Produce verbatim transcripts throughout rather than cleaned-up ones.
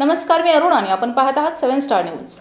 नमस्कार, मी अरुण आणि आपण पाहत आहात सेवन स्टार न्यूज।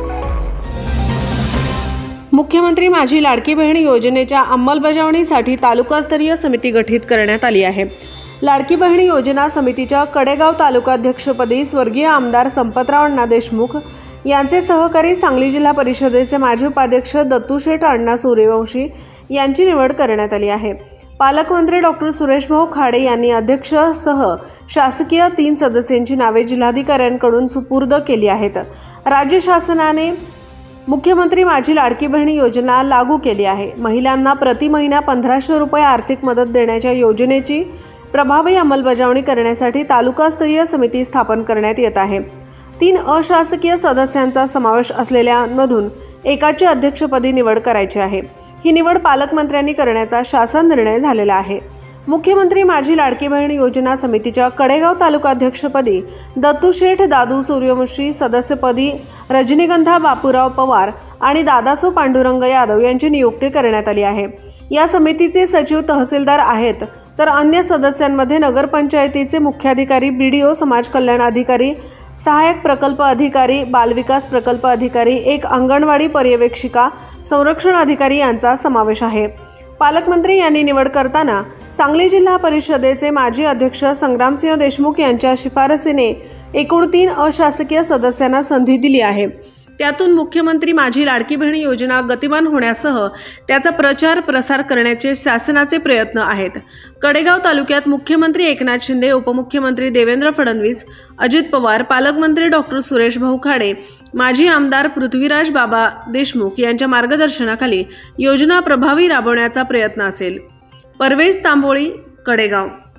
मुख्यमंत्री माझी लाडकी बहीण योजनेच्या अंमलबजावणीसाठी तालुकास्तरीय समिती गठीत करण्यात आली आहे। लाडकी बहीण योजना समितीच्या कडेगाव तालुकाध्यक्षपदी स्वर्गीय आमदार संपतराव अण्णा देशमुख यांचे सहकारी सांगली जिल्हा परिषदेचे माजी उपाध्यक्ष दत्तूशेठ अण्णा सूर्यवंशी यांची निवड करण्यात आली आहे। पालकमंत्री डॉक्टर सुरेश भाऊ खाडे यांनी अध्यक्षसह शासकीय तीन सदस्यांची नावे जिल्हाधिकाऱ्यांकडून सुपूर्द केली आहेत। राज्य शासनाने मुख्यमंत्री माझी लाडकी बहीण योजना लागू केली आहे। महिलांना प्रति महिना पंधराशे रुपये आर्थिक मदत देण्याच्या योजनेची प्रभावी अंमलबजावणी करण्यासाठी तालुकास्तरीय समिती स्थापन करण्यात येत आहे। तीन अशासकीय सदस्यांचा समावेश असलेल्यांमधून एकाची अध्यक्षपदी निवड करायची आहे। ही निवड पालकमंत्र्यांनी करण्याचा शासन निर्णय झालेला आहे। मुख्यमंत्री माझी लाडकी बहीण योजना समितीच्या कडेगाव तालुकाध्यक्षपदी दत्तूशेठ दादू सूर्यवंशी, सदस्यपदी रजनीगंधा बापूराव पवार आणि दादासो पांडुरंग यादव यांची नियुक्ती करण्यात आली आहे। या समितीचे सचिव तहसीलदार आहेत, तर अन्य सदस्यांमध्ये नगरपंचायतीचे मुख्याधिकारी, बीडीओ, समाज कल्याण अधिकारी, सहाय्यक प्रकल्प अधिकारी, बालविकास प्रकल्प अधिकारी, एक अंगणवाडी पर्यवेक्षिका, संरक्षण अधिकारी यांचा समावेश आहे। पालकमंत्री यांनी निवड करताना सांगली जिल्हा परिषदेचे माजी अध्यक्ष संग्रामसिंह देशमुख यांच्या शिफारसीने एकूण तीन अशासकीय सदस्यांना संधी दिली आहे। त्यातून मुख्यमंत्री माझी लाडकी बहीण योजना गतिमान होण्यासह त्याचा प्रचार प्रसार करण्याचे शासनाचे प्रयत्न आहेत। कडेगाव तालुक्यात मुख्यमंत्री एकनाथ शिंदे, उपमुख्यमंत्री देवेंद्र फडणवीस, अजित पवार, पालकमंत्री डॉक्टर सुरेश भाऊ खाडे, माजी आमदार पृथ्वीराज बाबा देशमुख यांच्या मार्गदर्शनाखाली योजना प्रभावी राबवण्याचा प्रयत्न असेल। परवेज तांबोळी, कडेगाव।